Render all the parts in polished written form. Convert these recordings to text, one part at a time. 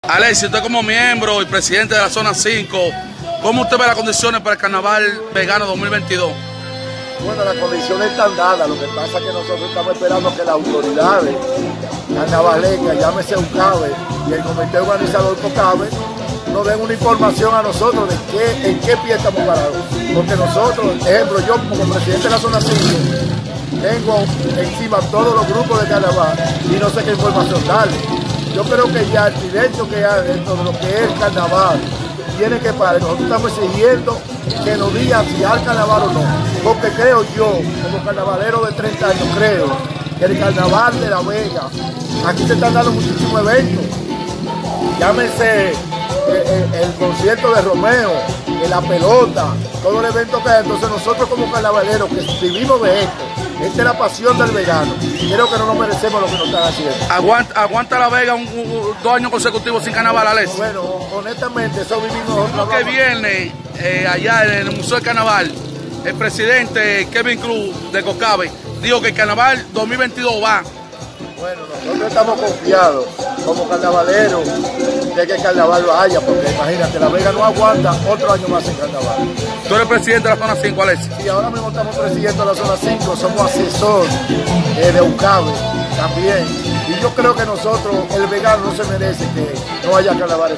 Alexis, usted como miembro y presidente de la zona 5, ¿cómo usted ve las condiciones para el carnaval vegano 2022? Bueno, las condiciones están dadas, lo que pasa es que nosotros estamos esperando que las autoridades carnavalescas, llámese UCABE y el comité organizador COCABE, nos den una información a nosotros de en qué pie estamos parados. Porque nosotros, ejemplo, yo como presidente de la zona 5, tengo encima todos los grupos de carnaval y no sé qué información darle. Yo creo que ya el silencio que hay dentro de lo que es el carnaval tiene que parar. Nosotros estamos exigiendo que nos digan si hay carnaval o no. Porque creo yo, como carnavalero de 30 años, creo que el carnaval de La Vega, aquí se están dando muchísimos eventos. Llámese el concierto de Romeo, la pelota, todo el evento que hay. Entonces nosotros como carnavaleros que vivimos de esto, esta es la pasión del vegano, creo que no nos merecemos lo que nos están haciendo. ¿Aguanta La Vega 2 años consecutivos sin carnaval, Alexis? Bueno, honestamente, eso vivimos Lo que viene allá en el Museo del Carnaval, el presidente Kevin Cruz de COCABE dijo que el carnaval 2022 va. Bueno, nosotros estamos confiados como carnavaleros de que el carnaval vaya, porque imagínate, La Vega no aguanta otro año más en carnaval. ¿Tú eres presidente de la zona 5, Alexis? Sí, ahora mismo estamos presidente de la zona 5, somos asesor de UCABE también. Y yo creo que nosotros, el vegano no se merece que no haya carnaval.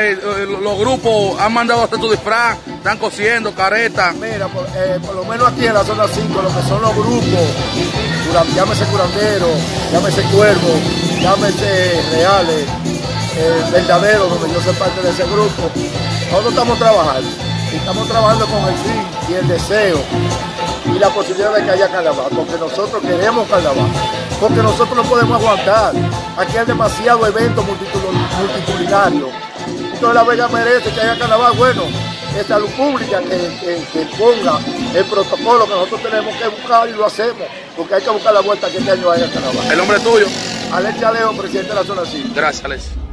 Los grupos han mandado a hacer tu disfraz, están cosiendo, caretas. Mira, por lo menos aquí en la zona 5, lo que son los grupos, llámese curandero, llámese cuervo, llámese reales, verdadero, donde yo soy parte de ese grupo. Nosotros estamos trabajando, y estamos trabajando con el fin y el deseo y la posibilidad de que haya carnaval, porque nosotros queremos carnaval, porque nosotros no podemos aguantar. Aquí hay demasiado eventos multitudinarios. Entonces La Vega merece que haya carnaval. Bueno, es salud pública que ponga el protocolo que nosotros tenemos que buscar y lo hacemos, porque hay que buscar la vuelta que este año haya carnaval. ¿El nombre tuyo? Alexis Alejo, presidente de la zona 5. Gracias, Alexis.